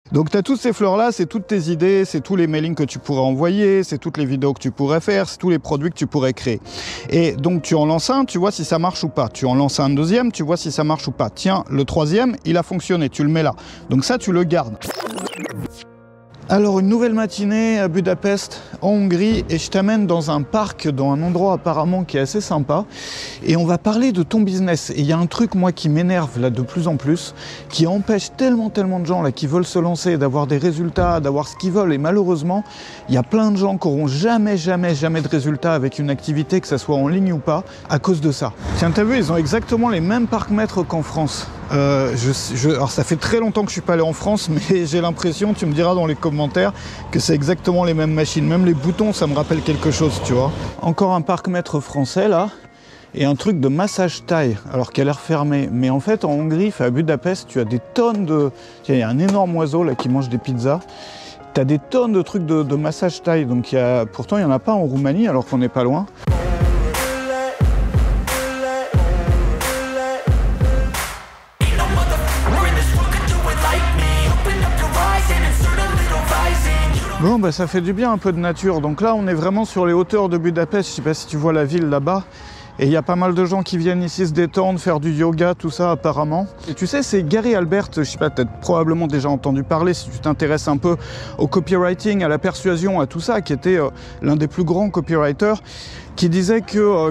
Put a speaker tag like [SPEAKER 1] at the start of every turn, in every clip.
[SPEAKER 1] Donc tu as toutes ces fleurs-là, c'est toutes tes idées, c'est tous les mailings que tu pourrais envoyer, c'est toutes les vidéos que tu pourrais faire, c'est tous les produits que tu pourrais créer. Et donc tu en lances un, tu vois si ça marche ou pas. Tu en lances un deuxième, tu vois si ça marche ou pas. Tiens, le troisième, il a fonctionné, tu le mets là. Donc ça, tu le gardes. Alors une nouvelle matinée à Budapest, en Hongrie, et je t'amène dans un parc, dans un endroit apparemment qui est assez sympa, et on va parler de ton business. Et il y a un truc, moi, qui m'énerve là de plus en plus, qui empêche tellement de gens là qui veulent se lancer, d'avoir des résultats, d'avoir ce qu'ils veulent, et malheureusement, il y a plein de gens qui n'auront jamais de résultats avec une activité, que ça soit en ligne ou pas, à cause de ça. Tiens, t'as vu, ils ont exactement les mêmes parcs-mètres qu'en France. Alors ça fait très longtemps que je suis pas allé en France, mais j'ai l'impression, tu me diras dans les commentaires, que c'est exactement les mêmes machines. Même les boutons, ça me rappelle quelque chose, tu vois. Encore un parc-mètre français là, et un truc de massage taille, alors qu'il a l'air fermé. Mais en fait, en Hongrie, à Budapest, tu as des tonnes de... Tiens, il y a un énorme oiseau là qui mange des pizzas. Tu as des tonnes de trucs de massage taille. Donc pourtant, il n'y en a pas en Roumanie, alors qu'on n'est pas loin. Bon, bah ça fait du bien un peu de nature. Donc là, on est vraiment sur les hauteurs de Budapest. Je sais pas si tu vois la ville là-bas. Et il y a pas mal de gens qui viennent ici se détendre, faire du yoga, tout ça apparemment. Et tu sais, c'est Gary Albert, je sais pas, t'as probablement déjà entendu parler si tu t'intéresses un peu au copywriting, à la persuasion, à tout ça, qui était l'un des plus grands copywriters, qui disait que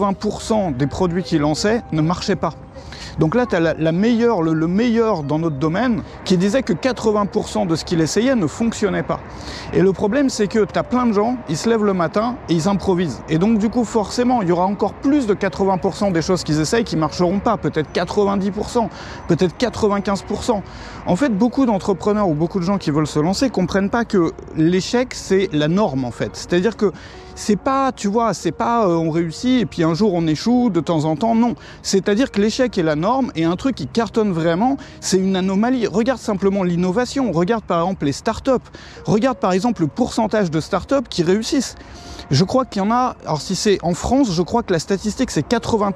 [SPEAKER 1] 80% des produits qu'il lançait ne marchaient pas. Donc là, tu as le meilleur dans notre domaine, qui disait que 80% de ce qu'il essayait ne fonctionnait pas. Et le problème, c'est que tu as plein de gens, ils se lèvent le matin et ils improvisent. Et donc, du coup, forcément, il y aura encore plus de 80% des choses qu'ils essayent qui ne marcheront pas. Peut-être 90%, peut-être 95%. En fait, beaucoup d'entrepreneurs ou beaucoup de gens qui veulent se lancer ne comprennent pas que l'échec, c'est la norme, en fait. C'est-à-dire que c'est pas, tu vois, c'est pas on réussit et puis un jour on échoue de temps en temps, non. C'est-à-dire que l'échec est la norme et un truc qui cartonne vraiment, c'est une anomalie. Regarde simplement l'innovation, regarde par exemple les startups, regarde par exemple le pourcentage de startups qui réussissent. Je crois qu'il y en a, alors si c'est en France, je crois que la statistique c'est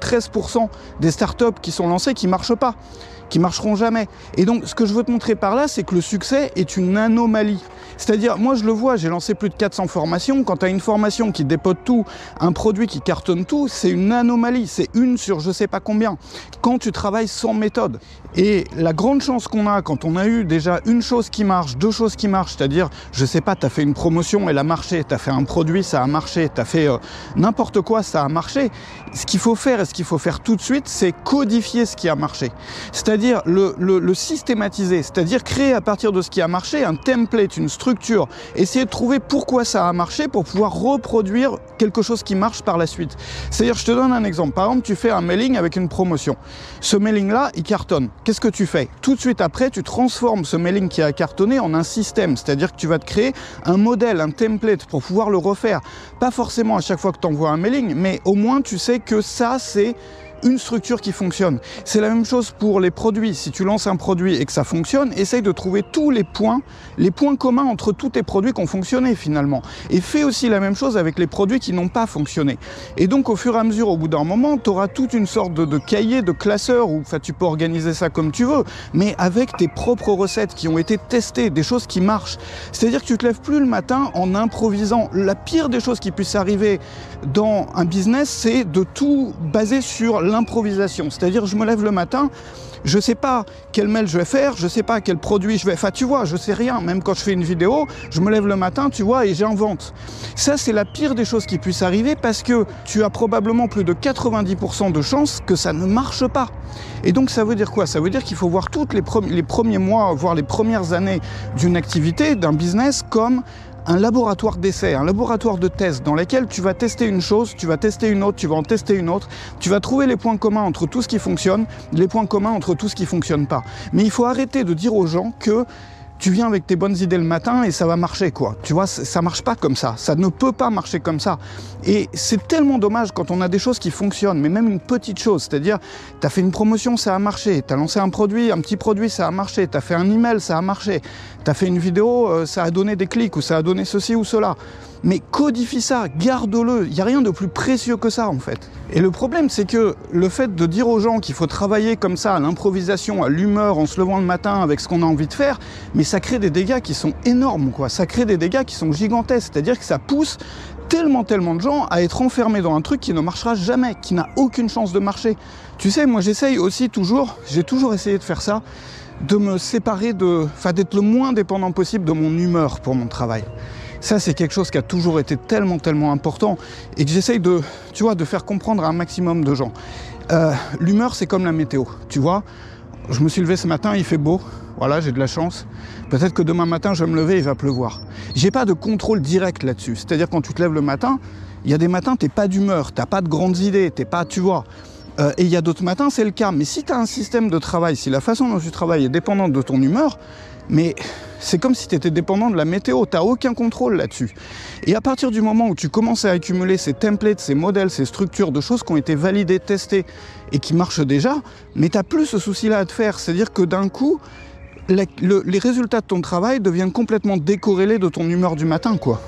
[SPEAKER 1] 93% des startups qui sont lancées qui marchent pas, qui marcheront jamais. Et donc ce que je veux te montrer par là, c'est que le succès est une anomalie. C'est-à-dire, moi je le vois, j'ai lancé plus de 400 formations. Quand tu as une formation qui dépote tout, un produit qui cartonne tout, c'est une anomalie. C'est une sur je sais pas combien. Quand tu travailles sans méthode. Et la grande chance qu'on a quand on a eu déjà une chose qui marche, deux choses qui marchent, c'est-à-dire, je sais pas, tu as fait une promotion, elle a marché, tu as fait un produit, ça a marché, tu as fait n'importe quoi, ça a marché. Ce qu'il faut faire et ce qu'il faut faire tout de suite, c'est codifier ce qui a marché. C'est-à-dire le systématiser, c'est-à-dire créer à partir de ce qui a marché un template, une structure, essayer de trouver pourquoi ça a marché pour pouvoir reproduire quelque chose qui marche par la suite. C'est-à-dire, je te donne un exemple. Par exemple, tu fais un mailing avec une promotion. Ce mailing-là, il cartonne. Qu'est-ce que tu fais? Tout de suite après, tu transformes ce mailing qui a cartonné en un système, c'est-à-dire que tu vas te créer un modèle, un template pour pouvoir le refaire. Pas forcément à chaque fois que tu envoies un mailing, mais au moins tu sais que ça, c'est une structure qui fonctionne. C'est la même chose pour les produits. Si tu lances un produit et que ça fonctionne, essaye de trouver tous les points communs entre tous tes produits qui ont fonctionné finalement. Et fais aussi la même chose avec les produits qui n'ont pas fonctionné. Et donc au fur et à mesure, au bout d'un moment, tu auras toute une sorte de cahier, de classeur, où tu peux organiser ça comme tu veux, mais avec tes propres recettes qui ont été testées, des choses qui marchent. C'est-à-dire que tu te lèves plus le matin en improvisant. La pire des choses qui puissent arriver dans un business, c'est de tout baser sur l'improvisation. C'est-à-dire, je me lève le matin, je sais pas quel mail je vais faire, je sais pas quel produit je vais... Enfin, tu vois, je sais rien. Même quand je fais une vidéo, je me lève le matin, tu vois, et j'invente. Ça, c'est la pire des choses qui puissent arriver parce que tu as probablement plus de 90% de chances que ça ne marche pas. Et donc, ça veut dire quoi? Ça veut dire qu'il faut voir les premiers mois, voire les premières années d'une activité, d'un business comme un laboratoire d'essai, un laboratoire de test dans lequel tu vas tester une chose, tu vas tester une autre, tu vas en tester une autre, tu vas trouver les points communs entre tout ce qui fonctionne, les points communs entre tout ce qui ne fonctionne pas. Mais il faut arrêter de dire aux gens que tu viens avec tes bonnes idées le matin et ça va marcher, quoi. Tu vois, ça marche pas comme ça. Ça ne peut pas marcher comme ça. Et c'est tellement dommage quand on a des choses qui fonctionnent, mais même une petite chose, c'est-à-dire, tu as fait une promotion, ça a marché. Tu as lancé un petit produit, ça a marché. Tu as fait un email, ça a marché. Tu as fait une vidéo, ça a donné des clics ou ça a donné ceci ou cela. Mais codifie ça, garde-le. Il n'y a rien de plus précieux que ça, en fait. Et le problème, c'est que le fait de dire aux gens qu'il faut travailler comme ça, à l'improvisation, à l'humeur, en se levant le matin avec ce qu'on a envie de faire, mais ça crée des dégâts qui sont énormes, quoi. Ça crée des dégâts qui sont gigantesques, c'est-à-dire que ça pousse tellement de gens à être enfermés dans un truc qui ne marchera jamais, qui n'a aucune chance de marcher. Tu sais, moi j'essaye aussi j'ai toujours essayé de faire ça, de me séparer d'être le moins dépendant possible de mon humeur pour mon travail. Ça, c'est quelque chose qui a toujours été tellement important et que j'essaye de faire comprendre à un maximum de gens. L'humeur, c'est comme la météo, tu vois. Je me suis levé ce matin, il fait beau, voilà, j'ai de la chance. Peut-être que demain matin, je vais me lever, il va pleuvoir. J'ai pas de contrôle direct là-dessus. C'est-à-dire quand tu te lèves le matin, il y a des matins, t'es pas d'humeur, t'as pas de grandes idées, t'es pas, tu vois. Et il y a d'autres matins, c'est le cas. Mais si tu as un système de travail, si la façon dont tu travailles est dépendante de ton humeur, mais c'est comme si tu étais dépendant de la météo, tu n'as aucun contrôle là-dessus. Et à partir du moment où tu commences à accumuler ces templates, ces modèles, ces structures de choses qui ont été validées, testées et qui marchent déjà, mais tu n'as plus ce souci-là à te faire. C'est-à-dire que d'un coup, les résultats de ton travail deviennent complètement décorrélés de ton humeur du matin, quoi.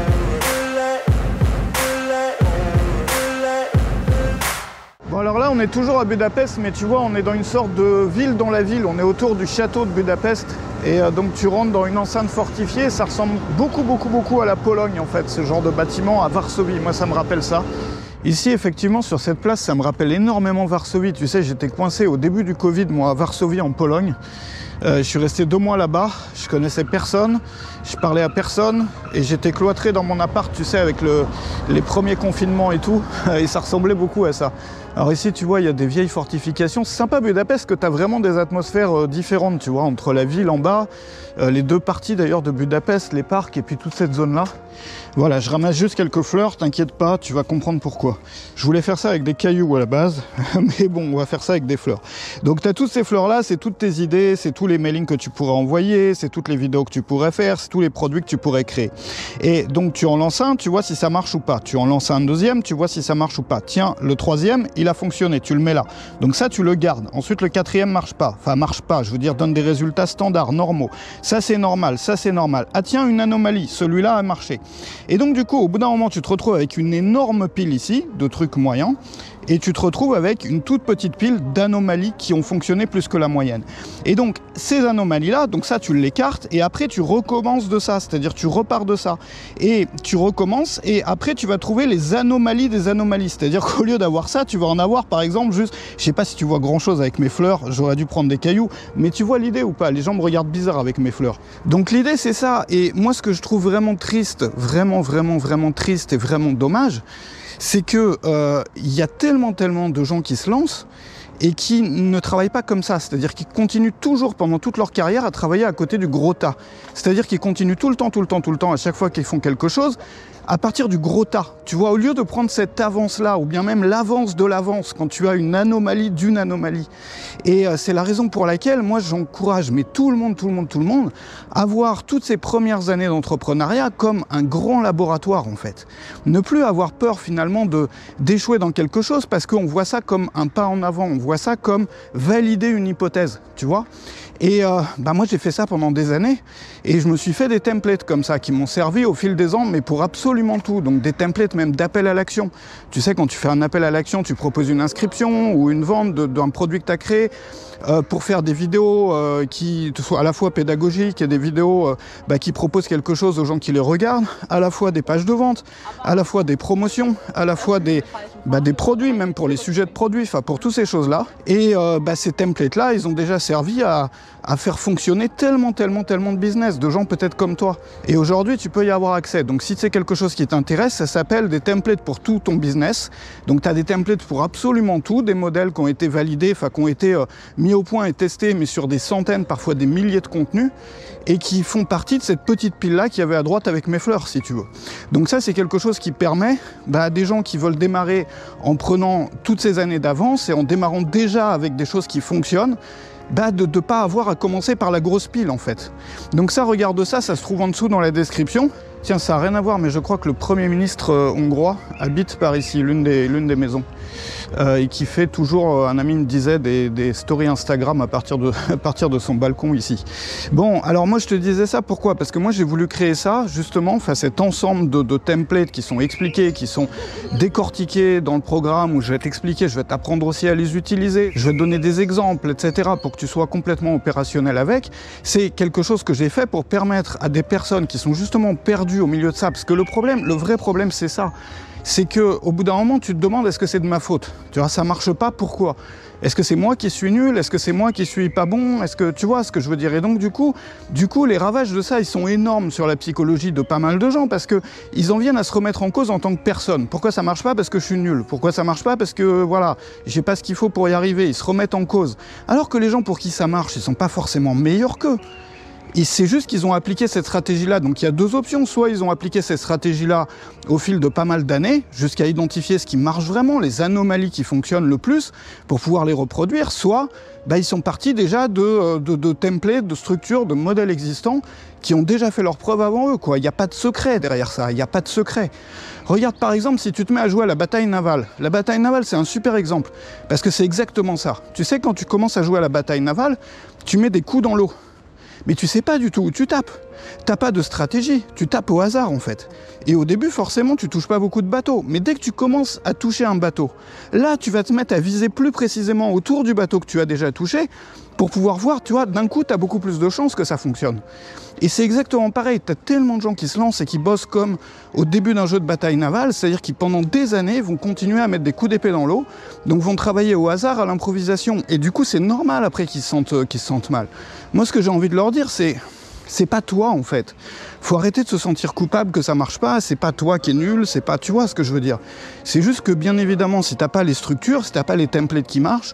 [SPEAKER 1] Bon, alors là on est toujours à Budapest, mais tu vois on est dans une sorte de ville dans la ville, on est autour du château de Budapest et donc tu rentres dans une enceinte fortifiée, ça ressemble beaucoup à la Pologne en fait, ce genre de bâtiment à Varsovie, moi ça me rappelle ça. Ici effectivement sur cette place ça me rappelle énormément Varsovie, tu sais j'étais coincé au début du Covid moi à Varsovie en Pologne. Je suis resté 2 mois là-bas, je connaissais personne, je parlais à personne et j'étais cloîtré dans mon appart, tu sais, avec les premiers confinements et tout, et ça ressemblait beaucoup à ça. Alors ici, tu vois, il y a des vieilles fortifications. C'est sympa Budapest que tu as vraiment des atmosphères différentes, tu vois, entre la ville en bas, les 2 parties d'ailleurs de Budapest, les parcs et puis toute cette zone-là. Voilà, je ramasse juste quelques fleurs, t'inquiète pas, tu vas comprendre pourquoi. Je voulais faire ça avec des cailloux à la base, mais bon, on va faire ça avec des fleurs. Donc tu as toutes ces fleurs-là, c'est toutes tes idées, c'est tous les mailings que tu pourrais envoyer, c'est toutes les vidéos que tu pourrais faire, c'est tous les produits que tu pourrais créer. Et donc tu en lances un, tu vois si ça marche ou pas. Tu en lances un deuxième, tu vois si ça marche ou pas. Tiens, le troisième, il a fonctionné, tu le mets là. Donc ça, tu le gardes. Ensuite, le quatrième marche pas. Enfin, marche pas, je veux dire, donne des résultats standards, normaux. Ça, c'est normal, ça, c'est normal. Ah tiens, une anomalie, celui-là a marché. Et donc du coup, au bout d'un moment, tu te retrouves avec une énorme pile ici, de trucs moyens, et tu te retrouves avec une toute petite pile d'anomalies qui ont fonctionné plus que la moyenne. Et donc, ces anomalies-là, donc ça, tu l'écartes, et après, tu recommences de ça, c'est-à-dire tu repars de ça. Et tu recommences, et après, tu vas trouver les anomalies des anomalies. C'est-à-dire qu'au lieu d'avoir ça, tu vas en avoir, par exemple, juste, je sais pas si tu vois grand-chose avec mes fleurs, j'aurais dû prendre des cailloux, mais tu vois l'idée ou pas? Les gens me regardent bizarre avec mes fleurs. Donc l'idée, c'est ça. Et moi, ce que je trouve vraiment triste, vraiment triste et vraiment dommage, c'est que y a tellement de gens qui se lancent et qui ne travaillent pas comme ça, c'est-à-dire qu'ils continuent toujours pendant toute leur carrière à travailler à côté du gros tas. C'est-à-dire qu'ils continuent tout le temps, à chaque fois qu'ils font quelque chose, à partir du gros tas. Tu vois, au lieu de prendre cette avance-là, ou bien même l'avance de l'avance, quand tu as une anomalie d'une anomalie. Et c'est la raison pour laquelle moi j'encourage, mais tout le monde, à voir toutes ces premières années d'entrepreneuriat comme un grand laboratoire en fait. Ne plus avoir peur finalement d'échouer dans quelque chose parce qu'on voit ça comme un pas en avant, on voit ça comme valider une hypothèse, tu vois. Et moi j'ai fait ça pendant des années et je me suis fait des templates comme ça qui m'ont servi au fil des ans, mais pour absolument tout. Donc des templates même d'appel à l'action. Tu sais, quand tu fais un appel à l'action, tu proposes une inscription ou une vente d'un produit que tu as créé pour faire des vidéos qui soient à la fois pédagogiques et des vidéos qui proposent quelque chose aux gens qui les regardent, à la fois des pages de vente, à la fois des promotions, à la fois des produits, même pour les sujets de produits, enfin pour toutes ces choses-là. Et ces templates-là, ils ont déjà servi à faire fonctionner tellement de business, de gens peut-être comme toi. Et aujourd'hui, tu peux y avoir accès. Donc si c'est quelque chose qui t'intéresse, ça s'appelle des templates pour tout ton business. Donc tu as des templates pour absolument tout, des modèles qui ont été validés, enfin qui ont été mis au point et testés, mais sur des centaines, parfois des milliers de contenus, et qui font partie de cette petite pile-là qu'il y avait à droite avec mes fleurs, si tu veux. Donc ça, c'est quelque chose qui permet à des gens qui veulent démarrer en prenant toutes ces années d'avance et en démarrant déjà avec des choses qui fonctionnent, de ne pas avoir à commencer par la grosse pile en fait. Donc ça, regarde ça, ça se trouve en dessous dans la description. Tiens, ça n'a rien à voir, mais je crois que le Premier ministre hongrois habite par ici, l'une des maisons. et qui fait toujours, un ami me disait, des stories Instagram à partir de son balcon ici. Bon, alors moi je te disais ça, pourquoi? Parce que moi j'ai voulu créer ça, justement, enfin cet ensemble de templates qui sont expliqués, qui sont décortiqués dans le programme, où je vais t'expliquer, je vais t'apprendre aussi à les utiliser, je vais te donner des exemples, etc., pour que tu sois complètement opérationnel avec. C'est quelque chose que j'ai fait pour permettre à des personnes qui sont justement perdues au milieu de ça, parce que le vrai problème c'est ça. C'est qu'au bout d'un moment, tu te demandes, est-ce que c'est de ma faute? Tu vois, ça marche pas, pourquoi? Est-ce que c'est moi qui suis nul? Est-ce que c'est moi qui suis pas bon? Est-ce que tu vois ce que je veux dire? Et donc du coup, les ravages de ça, ils sont énormes sur la psychologie de pas mal de gens, parce que ils en viennent à se remettre en cause en tant que personne. Pourquoi ça marche pas? Parce que je suis nul. Pourquoi ça marche pas? Parce que voilà, j'ai pas ce qu'il faut pour y arriver. Ils se remettent en cause. Alors que les gens pour qui ça marche, ils sont pas forcément meilleurs qu'eux. Et c'est juste qu'ils ont appliqué cette stratégie-là. Donc il y a deux options. Soit ils ont appliqué cette stratégie-là au fil de pas mal d'années, jusqu'à identifier ce qui marche vraiment, les anomalies qui fonctionnent le plus, pour pouvoir les reproduire. Soit ils sont partis déjà de templates, de structures, de modèles existants qui ont déjà fait leurs preuves avant eux, quoi. Il n'y a pas de secret derrière ça, il n'y a pas de secret. Regarde par exemple si tu te mets à jouer à la bataille navale. La bataille navale, c'est un super exemple, parce que c'est exactement ça. Tu sais, quand tu commences à jouer à la bataille navale, tu mets des coups dans l'eau. Mais tu sais pas du tout où tu tapes. T'as pas de stratégie, tu tapes au hasard en fait. Et au début, forcément, tu touches pas beaucoup de bateaux. Mais dès que tu commences à toucher un bateau, là, tu vas te mettre à viser plus précisément autour du bateau que tu as déjà touché pour pouvoir voir, tu vois, d'un coup, tu as beaucoup plus de chances que ça fonctionne. Et c'est exactement pareil. Tu as tellement de gens qui se lancent et qui bossent comme au début d'un jeu de bataille navale, c'est-à-dire qui pendant des années vont continuer à mettre des coups d'épée dans l'eau, donc vont travailler au hasard, à l'improvisation. Et du coup, c'est normal après qu'ils se sentent mal. Moi, ce que j'ai envie de leur dire, c'est pas toi en fait. Faut arrêter de se sentir coupable que ça marche pas, c'est pas toi qui es nul, c'est pas, tu vois ce que je veux dire. C'est juste que bien évidemment, si t'as pas les structures, si t'as pas les templates qui marchent,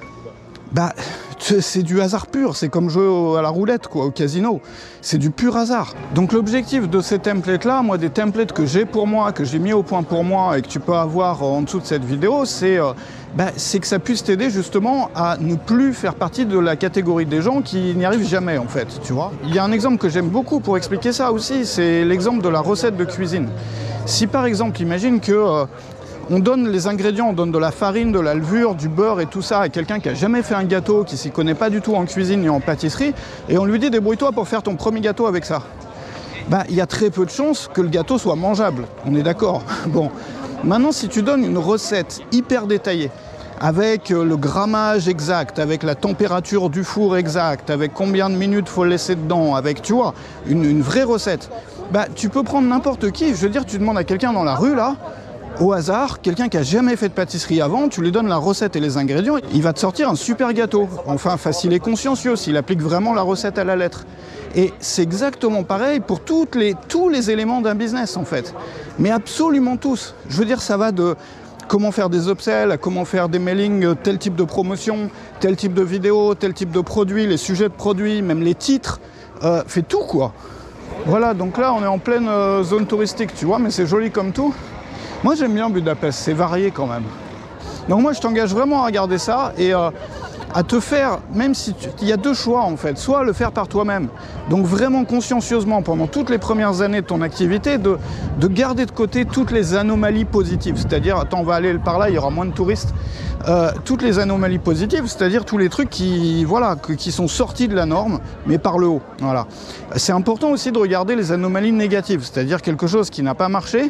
[SPEAKER 1] c'est du hasard pur, c'est comme jouer à la roulette, quoi, au casino. C'est du pur hasard. Donc l'objectif de ces templates-là, moi, des templates que j'ai pour moi, que j'ai mis au point pour moi et que tu peux avoir en dessous de cette vidéo, c'est que ça puisse t'aider justement à ne plus faire partie de la catégorie des gens qui n'y arrivent jamais, en fait, tu vois. Il y a un exemple que j'aime beaucoup pour expliquer ça aussi, c'est l'exemple de la recette de cuisine. Si par exemple, imagine que on donne les ingrédients, on donne de la farine, de la levure, du beurre et tout ça à quelqu'un qui n'a jamais fait un gâteau, qui s'y connaît pas du tout en cuisine ni en pâtisserie, et on lui dit débrouille-toi pour faire ton premier gâteau avec ça. Il y a très peu de chances que le gâteau soit mangeable, on est d'accord. Bon, maintenant si tu donnes une recette hyper détaillée, avec le grammage exact, avec la température du four exacte, avec combien de minutes faut le laisser dedans, avec, tu vois, une vraie recette, tu peux prendre n'importe qui. Je veux dire, tu demandes à quelqu'un dans la rue, là, au hasard, quelqu'un qui a jamais fait de pâtisserie avant, tu lui donnes la recette et les ingrédients, il va te sortir un super gâteau. Enfin, facile et consciencieux, s'il applique vraiment la recette à la lettre. Et c'est exactement pareil pour tous les éléments d'un business, en fait. Mais absolument tous. Je veux dire, ça va de comment faire des upsells, à comment faire des mailings, tel type de promotion, tel type de vidéo, tel type de produit, les sujets de produits, même les titres, fait tout, quoi. Voilà, donc là, on est en pleine zone touristique, tu vois, mais c'est joli comme tout. Moi, j'aime bien Budapest, c'est varié quand même. Donc moi, je t'engage vraiment à regarder ça et à te faire, même si il y a deux choix en fait, soit le faire par toi-même, donc vraiment consciencieusement pendant toutes les premières années de ton activité, de garder de côté toutes les anomalies positives, c'est-à-dire, attends, on va aller par là, il y aura moins de touristes, toutes les anomalies positives, c'est-à-dire tous les trucs qui sont sortis de la norme, mais par le haut. Voilà. C'est important aussi de regarder les anomalies négatives, c'est-à-dire quelque chose qui n'a pas marché.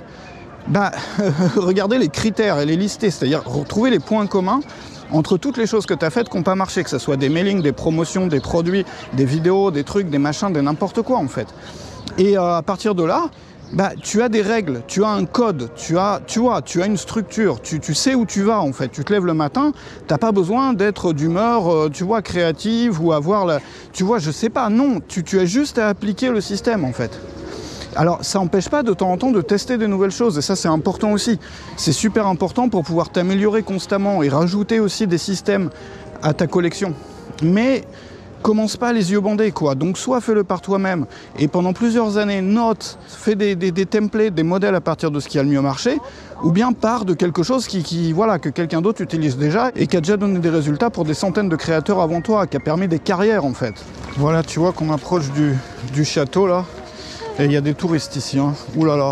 [SPEAKER 1] Regardez les critères et les lister, c'est-à-dire retrouver les points communs entre toutes les choses que tu as faites qui n'ont pas marché, que ce soit des mailings, des promotions, des produits, des vidéos, des trucs, des machins, des n'importe quoi en fait. Et à partir de là, tu as des règles, tu as un code, tu as une structure, tu sais où tu vas en fait. Tu te lèves le matin, tu n'as pas besoin d'être d'humeur, créative ou avoir je sais pas, non, tu as juste à appliquer le système en fait. Alors, ça n'empêche pas de temps en temps de tester de nouvelles choses, et ça, c'est important aussi. C'est super important pour pouvoir t'améliorer constamment et rajouter aussi des systèmes à ta collection. Mais commence pas les yeux bandés, quoi. Donc, soit fais-le par toi-même, et pendant plusieurs années, note, fais des templates, des modèles à partir de ce qui a le mieux marché, ou bien pars de quelque chose que quelqu'un d'autre utilise déjà, et qui a déjà donné des résultats pour des centaines de créateurs avant toi, qui a permis des carrières, en fait. Voilà, tu vois qu'on approche du château, là. Et il y a des touristes ici, hein. Ouh là là,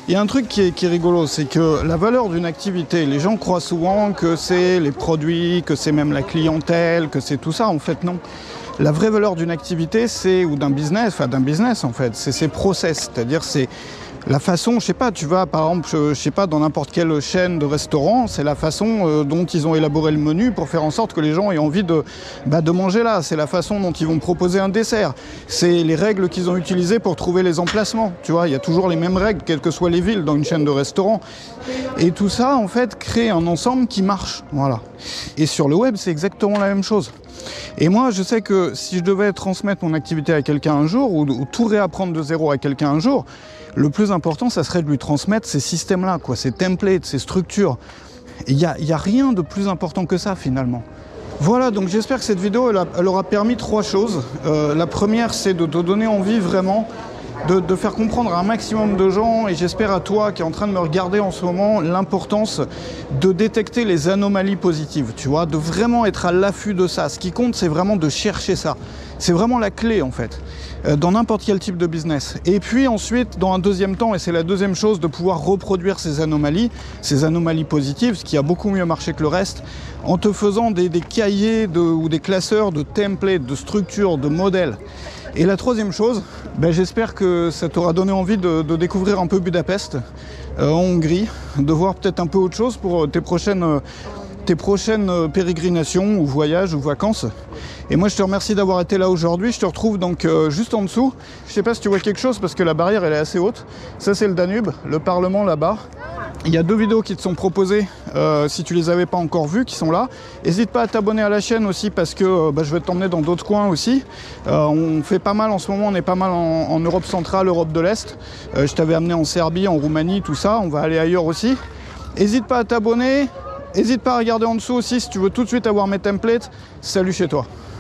[SPEAKER 1] Il y a un truc qui est rigolo, c'est que la valeur d'une activité, les gens croient souvent que c'est les produits, que c'est même la clientèle, que c'est tout ça. En fait, non. La vraie valeur d'une activité, ou d'un business en fait, c'est ses process, c'est-à-dire c'est la façon, je sais pas, tu vas par exemple, je sais pas, dans n'importe quelle chaîne de restaurant, c'est la façon dont ils ont élaboré le menu pour faire en sorte que les gens aient envie de manger là. C'est la façon dont ils vont proposer un dessert. C'est les règles qu'ils ont utilisées pour trouver les emplacements. Tu vois, il y a toujours les mêmes règles, quelles que soient les villes, dans une chaîne de restaurant. Et tout ça, en fait, crée un ensemble qui marche. Voilà. Et sur le web, c'est exactement la même chose. Et moi, je sais que si je devais transmettre mon activité à quelqu'un un jour, ou tout réapprendre de zéro à quelqu'un un jour, le plus important, ça serait de lui transmettre ces systèmes-là, quoi, ces templates, ces structures. Il n'y a rien de plus important que ça, finalement. Voilà, donc j'espère que cette vidéo, elle aura permis 3 choses. La première, c'est de te donner envie vraiment de faire comprendre à un maximum de gens, et j'espère à toi qui est en train de me regarder en ce moment, l'importance de détecter les anomalies positives, tu vois, de vraiment être à l'affût de ça. Ce qui compte, c'est vraiment de chercher ça. C'est vraiment la clé, en fait, dans n'importe quel type de business. Et puis ensuite, dans un deuxième temps, et c'est la deuxième chose, de pouvoir reproduire ces anomalies positives, ce qui a beaucoup mieux marché que le reste, en te faisant des cahiers ou des classeurs de templates, de structures, de modèles. Et la troisième chose, j'espère que ça t'aura donné envie de découvrir un peu Budapest, en Hongrie, de voir peut-être un peu autre chose pour tes prochaines pérégrinations ou voyages ou vacances. Et moi je te remercie d'avoir été là aujourd'hui. Je te retrouve donc juste en dessous. Je sais pas si tu vois quelque chose parce que la barrière elle est assez haute. Ça c'est le Danube, le Parlement là-bas. Il y a 2 vidéos qui te sont proposées, si tu les avais pas encore vues, qui sont là. N'hésite pas à t'abonner à la chaîne aussi parce que je vais t'emmener dans d'autres coins aussi. On fait pas mal en ce moment, on est pas mal en Europe centrale, Europe de l'Est. Je t'avais amené en Serbie, en Roumanie, tout ça. On va aller ailleurs aussi. N'hésite pas à t'abonner. N'hésite pas à regarder en dessous aussi si tu veux tout de suite avoir mes templates. Salut chez toi.